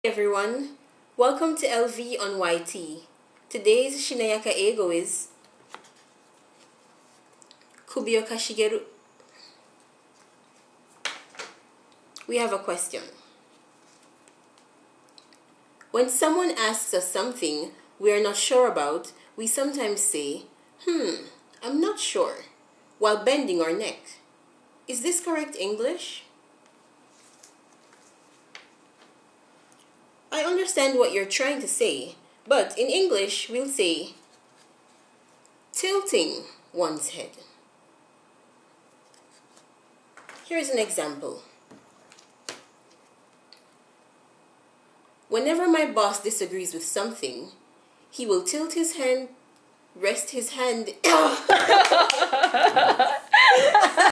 Hey everyone, welcome to LV on YT. Today's Shinayaka Ego is首をかしげる. We have a question. When someone asks us something we are not sure about, we sometimes say, I'm not sure, while bending our neck. Is this correct English? I understand what you're trying to say, but in English we'll say tilting one's head. Here's an example. Whenever my boss disagrees with something, he will tilt his hand, rest his hand